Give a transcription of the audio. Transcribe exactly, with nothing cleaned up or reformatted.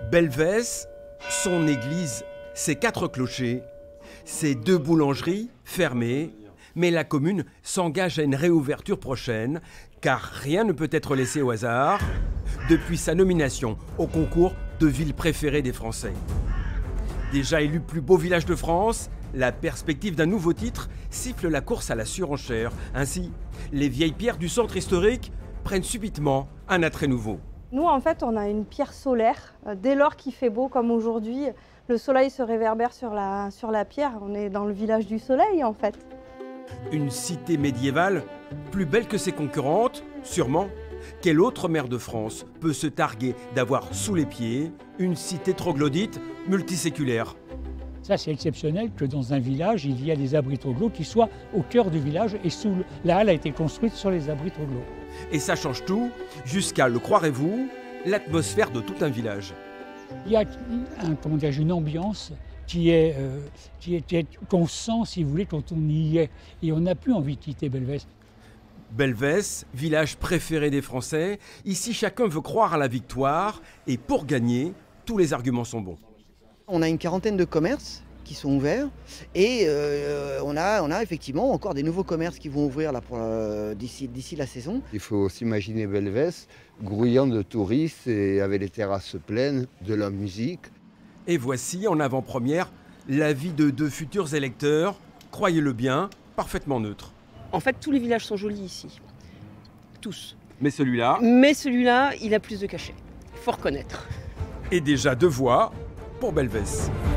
Belvès, son église, ses quatre clochers, ses deux boulangeries fermées, mais la commune s'engage à une réouverture prochaine, car rien ne peut être laissé au hasard depuis sa nomination au concours de ville préférée des Français. Déjà élu plus beau village de France, la perspective d'un nouveau titre siffle la course à la surenchère. Ainsi, les vieilles pierres du centre historique prennent subitement un attrait nouveau. Nous, en fait, on a une pierre solaire. Dès lors qu'il fait beau comme aujourd'hui, le soleil se réverbère sur la, sur la pierre. On est dans le village du soleil, en fait. Une cité médiévale plus belle que ses concurrentes, sûrement. Quelle autre maire de France peut se targuer d'avoir sous les pieds une cité troglodyte multiséculaire? Ça, c'est exceptionnel que dans un village, il y a des abris troglodytes qui soient au cœur du village et sous le... la halle a été construite sur les abris troglodytes. Et ça change tout, jusqu'à, le croirez-vous, l'atmosphère de tout un village. Il y a un, comment dire, une ambiance qui est, euh, qui est, qui est, qu'on sent, si vous voulez, quand on y est. Et on n'a plus envie de quitter Belvès. Belvès, village préféré des Français, ici chacun veut croire à la victoire et pour gagner, tous les arguments sont bons. On a une quarantaine de commerces qui sont ouverts et euh, on, a, on a effectivement encore des nouveaux commerces qui vont ouvrir euh, d'ici d'ici la saison. Il faut s'imaginer Belvès grouillant de touristes et avec les terrasses pleines, de la musique. Et voici en avant-première l'avis de deux futurs électeurs, croyez-le bien, parfaitement neutres. En fait, tous les villages sont jolis ici. Tous. Mais celui-là... Mais celui-là, il a plus de cachet. Il faut reconnaître. Et déjà deux voix pour Belvès.